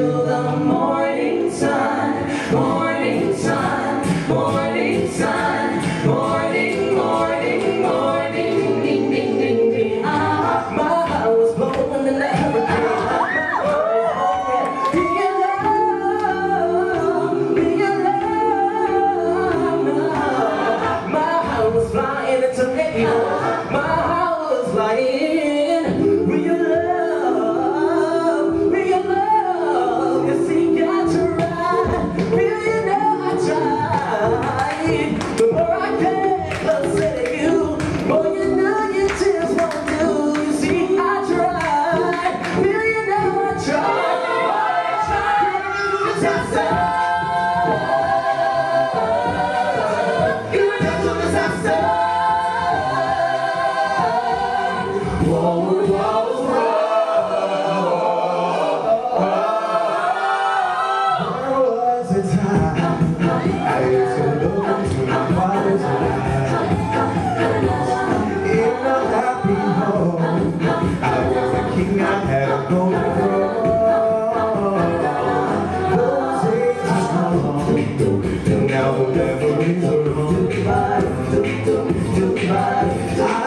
till the morning sun, morning sun, morning sun, morning, morning, morning, ding, ding, ding, ding. Ah, my heart was blowing in the hurricane. Flying into me, my heart was flying. Real love, you see, got to ride. Real, you know I tried. The more I get closer to you, more you know you just won't do. You see, I tried. Real, you know I tried. I had a golden throne. Those days are gone, and now the memories are gone. Goodbye, goodbye.